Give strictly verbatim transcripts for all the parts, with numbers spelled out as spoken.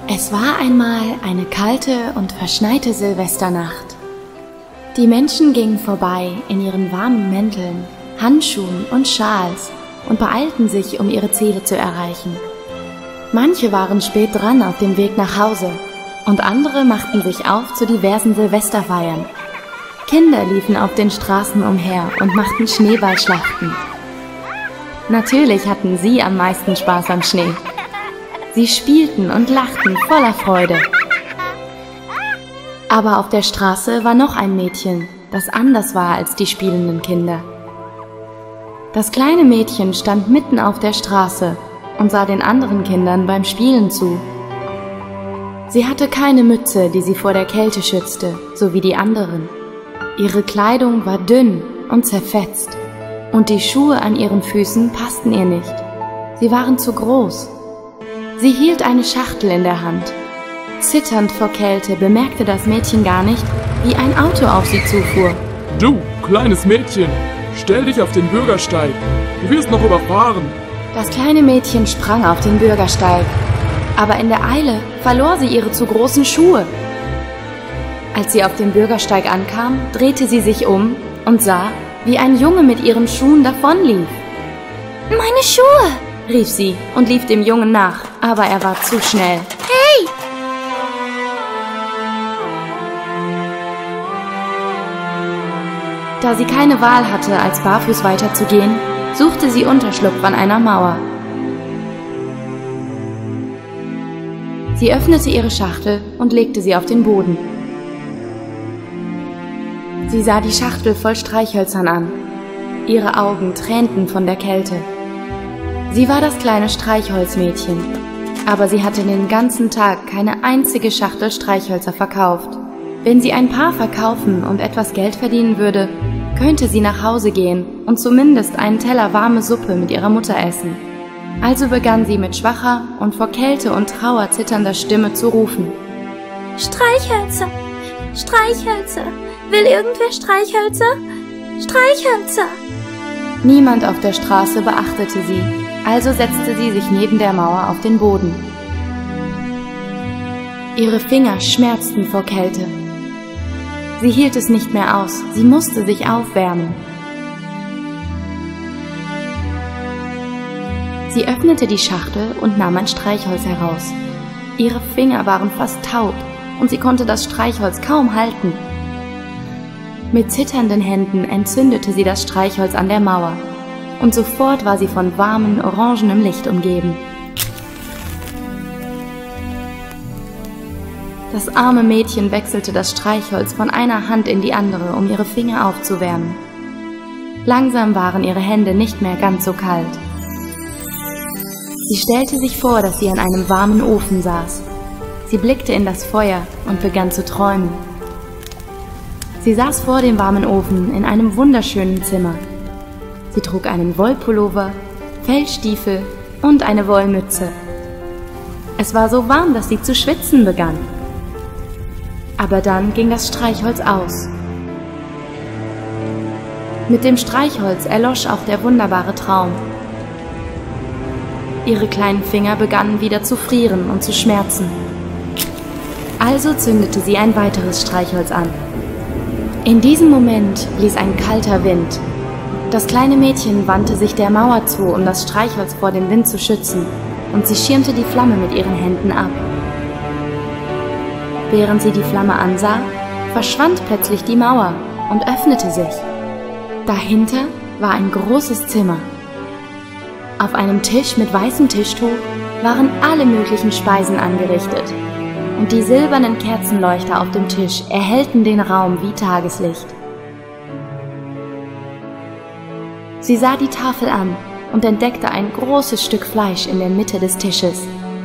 Es war einmal eine kalte und verschneite Silvesternacht. Die Menschen gingen vorbei in ihren warmen Mänteln, Handschuhen und Schals und beeilten sich, um ihre Ziele zu erreichen. Manche waren spät dran auf dem Weg nach Hause und andere machten sich auf zu diversen Silvesterfeiern. Kinder liefen auf den Straßen umher und machten Schneeballschlachten. Natürlich hatten sie am meisten Spaß am Schnee. Sie spielten und lachten voller Freude. Aber auf der Straße war noch ein Mädchen, das anders war als die spielenden Kinder. Das kleine Mädchen stand mitten auf der Straße und sah den anderen Kindern beim Spielen zu. Sie hatte keine Mütze, die sie vor der Kälte schützte, so wie die anderen. Ihre Kleidung war dünn und zerfetzt und die Schuhe an ihren Füßen passten ihr nicht. Sie waren zu groß. Sie hielt eine Schachtel in der Hand. Zitternd vor Kälte bemerkte das Mädchen gar nicht, wie ein Auto auf sie zufuhr. Du, kleines Mädchen, stell dich auf den Bürgersteig. Du wirst noch überfahren. Das kleine Mädchen sprang auf den Bürgersteig, aber in der Eile verlor sie ihre zu großen Schuhe. Als sie auf dem Bürgersteig ankam, drehte sie sich um und sah, wie ein Junge mit ihren Schuhen davonlief. »Meine Schuhe!« rief sie und lief dem Jungen nach, aber er war zu schnell. »Hey!« Da sie keine Wahl hatte, als barfuß weiterzugehen, suchte sie Unterschlupf an einer Mauer. Sie öffnete ihre Schachtel und legte sie auf den Boden. Sie sah die Schachtel voll Streichhölzern an. Ihre Augen tränten von der Kälte. Sie war das kleine Streichholzmädchen, aber sie hatte den ganzen Tag keine einzige Schachtel Streichhölzer verkauft. Wenn sie ein paar verkaufen und etwas Geld verdienen würde, könnte sie nach Hause gehen und zumindest einen Teller warme Suppe mit ihrer Mutter essen. Also begann sie mit schwacher und vor Kälte und Trauer zitternder Stimme zu rufen. »Streichhölzer! Streichhölzer! Will irgendwer Streichhölzer? Streichhölzer!« Niemand auf der Straße beachtete sie, also setzte sie sich neben der Mauer auf den Boden. Ihre Finger schmerzten vor Kälte. Sie hielt es nicht mehr aus, sie musste sich aufwärmen. Sie öffnete die Schachtel und nahm ein Streichholz heraus. Ihre Finger waren fast taub und sie konnte das Streichholz kaum halten. Mit zitternden Händen entzündete sie das Streichholz an der Mauer und sofort war sie von warmem, orangenem Licht umgeben. Das arme Mädchen wechselte das Streichholz von einer Hand in die andere, um ihre Finger aufzuwärmen. Langsam waren ihre Hände nicht mehr ganz so kalt. Sie stellte sich vor, dass sie an einem warmen Ofen saß. Sie blickte in das Feuer und begann zu träumen. Sie saß vor dem warmen Ofen in einem wunderschönen Zimmer. Sie trug einen Wollpullover, Fellstiefel und eine Wollmütze. Es war so warm, dass sie zu schwitzen begann. Aber dann ging das Streichholz aus. Mit dem Streichholz erlosch auch der wunderbare Traum. Ihre kleinen Finger begannen wieder zu frieren und zu schmerzen. Also zündete sie ein weiteres Streichholz an. In diesem Moment blies ein kalter Wind. Das kleine Mädchen wandte sich der Mauer zu, um das Streichholz vor dem Wind zu schützen, und sie schirmte die Flamme mit ihren Händen ab. Während sie die Flamme ansah, verschwand plötzlich die Mauer und öffnete sich. Dahinter war ein großes Zimmer. Auf einem Tisch mit weißem Tischtuch waren alle möglichen Speisen angerichtet. Und die silbernen Kerzenleuchter auf dem Tisch erhellten den Raum wie Tageslicht. Sie sah die Tafel an und entdeckte ein großes Stück Fleisch in der Mitte des Tisches.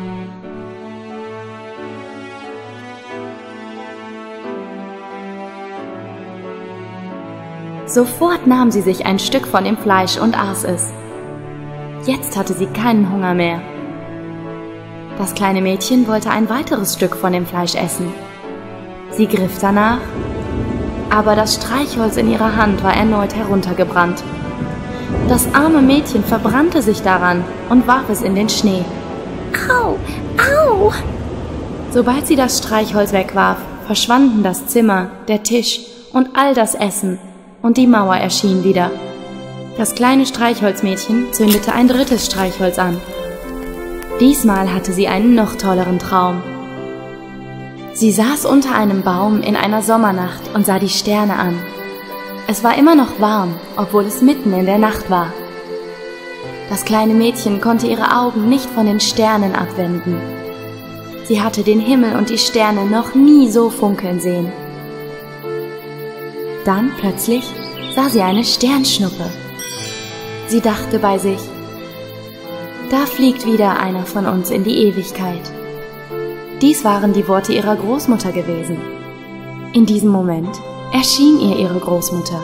Sofort nahm sie sich ein Stück von dem Fleisch und aß es. Jetzt hatte sie keinen Hunger mehr. Das kleine Mädchen wollte ein weiteres Stück von dem Fleisch essen. Sie griff danach, aber das Streichholz in ihrer Hand war erneut heruntergebrannt. Das arme Mädchen verbrannte sich daran und warf es in den Schnee. »Au, au!« Sobald sie das Streichholz wegwarf, verschwanden das Zimmer, der Tisch und all das Essen, und die Mauer erschien wieder. Das kleine Streichholzmädchen zündete ein drittes Streichholz an. Diesmal hatte sie einen noch tolleren Traum. Sie saß unter einem Baum in einer Sommernacht und sah die Sterne an. Es war immer noch warm, obwohl es mitten in der Nacht war. Das kleine Mädchen konnte ihre Augen nicht von den Sternen abwenden. Sie hatte den Himmel und die Sterne noch nie so funkeln sehen. Dann plötzlich sah sie eine Sternschnuppe. Sie dachte bei sich: Da fliegt wieder einer von uns in die Ewigkeit. Dies waren die Worte ihrer Großmutter gewesen. In diesem Moment erschien ihr ihre Großmutter.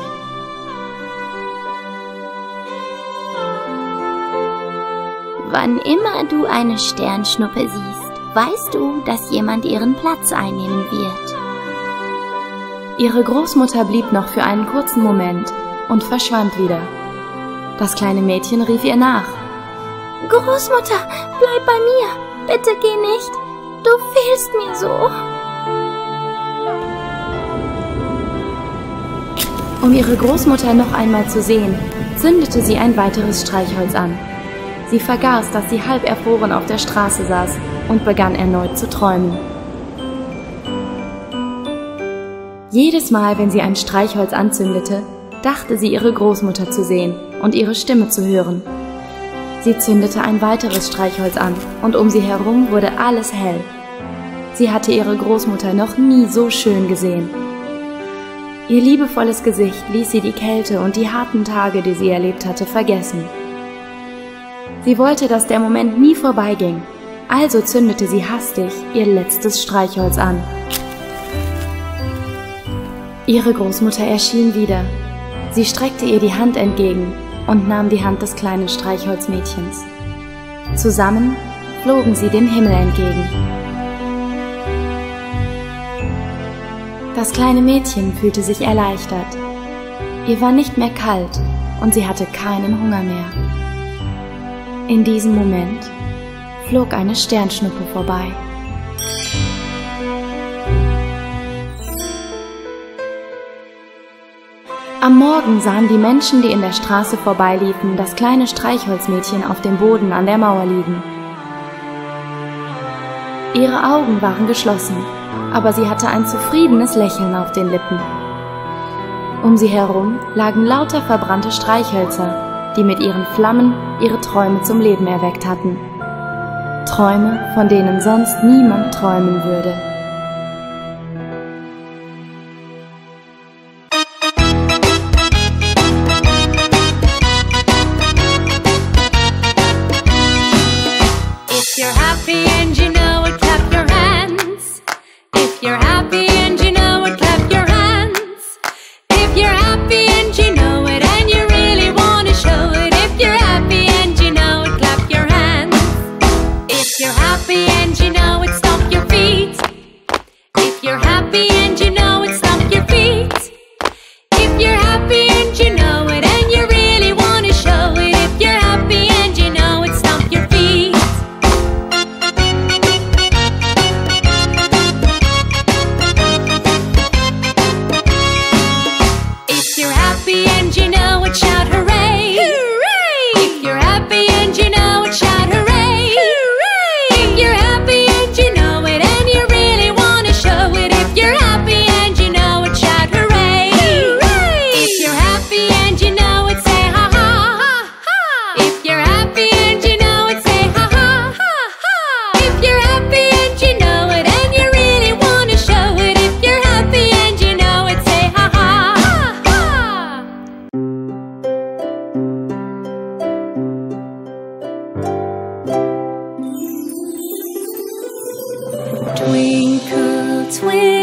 Wann immer du eine Sternschnuppe siehst, weißt du, dass jemand ihren Platz einnehmen wird. Ihre Großmutter blieb noch für einen kurzen Moment und verschwand wieder. Das kleine Mädchen rief ihr nach. Großmutter, bleib bei mir, bitte geh nicht, du fehlst mir so. Um ihre Großmutter noch einmal zu sehen, zündete sie ein weiteres Streichholz an. Sie vergaß, dass sie halb erfroren auf der Straße saß und begann erneut zu träumen. Jedes Mal, wenn sie ein Streichholz anzündete, dachte sie, ihre Großmutter zu sehen und ihre Stimme zu hören. Sie zündete ein weiteres Streichholz an und um sie herum wurde alles hell. Sie hatte ihre Großmutter noch nie so schön gesehen. Ihr liebevolles Gesicht ließ sie die Kälte und die harten Tage, die sie erlebt hatte, vergessen. Sie wollte, dass der Moment nie vorbeiging, also zündete sie hastig ihr letztes Streichholz an. Ihre Großmutter erschien wieder. Sie streckte ihr die Hand entgegen und nahm die Hand des kleinen Streichholzmädchens. Zusammen flogen sie dem Himmel entgegen. Das kleine Mädchen fühlte sich erleichtert. Ihr war nicht mehr kalt und sie hatte keinen Hunger mehr. In diesem Moment flog eine Sternschnuppe vorbei. Am Morgen sahen die Menschen, die in der Straße vorbeiliefen, das kleine Streichholzmädchen auf dem Boden an der Mauer liegen. Ihre Augen waren geschlossen, aber sie hatte ein zufriedenes Lächeln auf den Lippen. Um sie herum lagen lauter verbrannte Streichhölzer, die mit ihren Flammen ihre Träume zum Leben erweckt hatten. Träume, von denen sonst niemand träumen würde. If you're happy and you know it, clap your hands. If you're happy and you know it, clap your hands. If you're happy and you know it and you really want to show it. If you're happy and you know it, clap your hands. If you're happy and you know it, stomp your feet. If you're happy and you know it, stomp your feet. If you're happy and you know it and you really want to show it. If you're happy and you know it, stomp your feet. If you're happy and you know it, shout hooray! Hooray! If you're happy and you know it, shout hooray! Hooray! If you're happy and you know it and you really want to show it. If you're happy and you know it, shout hooray! Hooray! If you're happy and you know it, say ha ha ha ha! If you're happy and you know it, say ha ha ha ha! If you're happy and you know it and you really want to show it. If you're happy and you know it, say ha ha ha ha! Twinkle, twinkle.